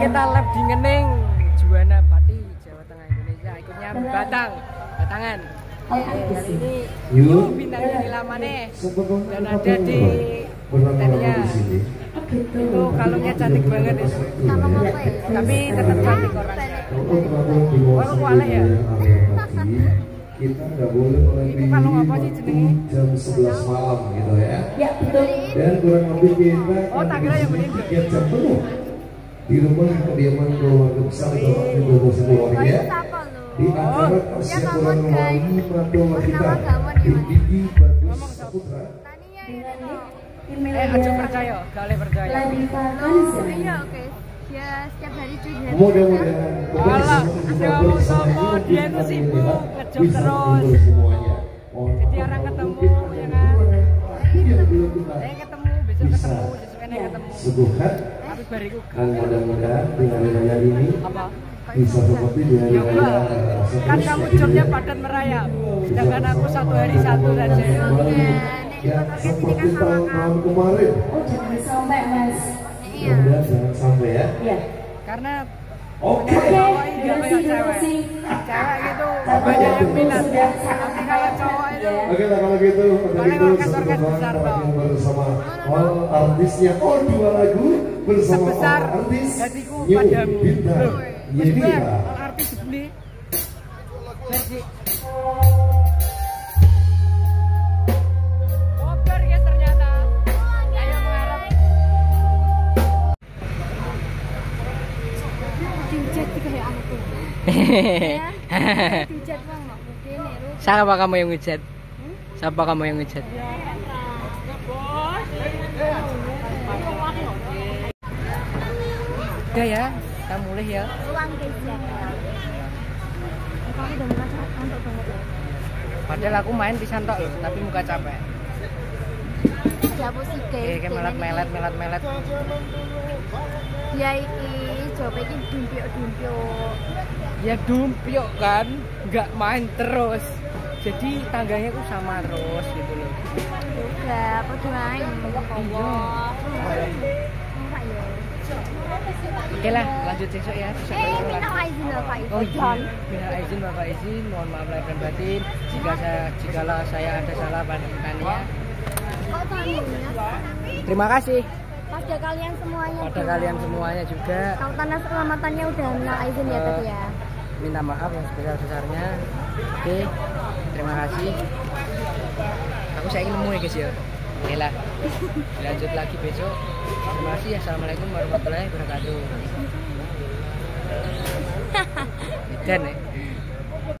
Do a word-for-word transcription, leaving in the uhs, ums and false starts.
kita live di Ngening, Juwana Pati, Jawa Tengah Indonesia. Ikutnya Batang, Batangan. Oke, kali ini Yu bintangnya di Lamane dan ada di Tania. Itu kalungnya cantik banget itu. Tapi tetap cantik orangnya. Wah, kualek ya? Kita nggak boleh itu kalung apa sih jenenge? Jam sebelas malam gitu ya. Ya betul. Dan kurang lebih kita oh tak kira yang bener tiga jam penuh di rumah kediaman keluarga besar Bapak Ibu semuanya. Di acara persiapan lima dolar kita di Gigi Bagus Saputra. Eh aja percaya, gak boleh percaya. Oh iya oke. Ya setiap hari cuy. Mudah-mudahan Allah, ngomong sopo dia itu sibuk ngejob terus. Jadi orang ketemu ya kan. Eh ketemu, besok ketemu, besok ini ketemu. Suguhan. Tapi bariku Dan mudah-mudahan dengan raya ini apa? bisa seperti dengan Ya raya. kan kamu jobnya padat merayap. Sedangkan aku satu hari satu saja. Ya seperti tahun-tahun kemarin. Oh jangan sampai mas. Mudah-mudahan jangan sampai ya. Iya. Karena Oke. cowok ini gak kayak cewek. Cewek gitu banyak yang minat. Tapi kalau cowok itu Oke lah kalau gitu, paling itu orkes-orkes besar toh. bersama all artisnya, oh dua lagu bersama Sebesar all artis hatiku New padamu. Bintang Loh, wis Yedira. bayar, all artis beli. Versi. Koper ya ternyata. Ayo mengharap. Diujet kayak anakku. Diujet bang mak mungkin itu. Siapa kamu yang ngejat? Siapa kamu yang ngejat? Udah ya, kita mulai ya. Ruang kerja. Kamu udah mulai kantor banget ya. Padahal aku main pisan tok loh, tapi muka capek. Ya apa sih Eh, kayak melet melet melet melet. Ya iki coba iki dumpio-dumpio. Ya dumpiok kan, nggak main terus. Jadi tangganya tuh sama terus gitu loh. Juga apa main Iya. Oke lah, lanjut besok ya. Besok Eh, baru minta lanjut. izin loh Pak Oh iya, Izin. minta izin Bapak izin, mohon maaf lahir dan batin. Jika saya, jikalau saya ada salah pada Tania. Kok tamunya? Terima kasih Pada kalian semuanya. pada dong. kalian semuanya juga. Kalau tanah selamatannya udah minta izin ya tadi ya. Minta maaf yang sebesar-besarnya. Oke, terima kasih. Aku saya ingin nemu ya guys ya. Oke lah, lanjut lagi besok. Terima kasih. Assalamualaikum warahmatullahi wabarakatuh. Dan ya.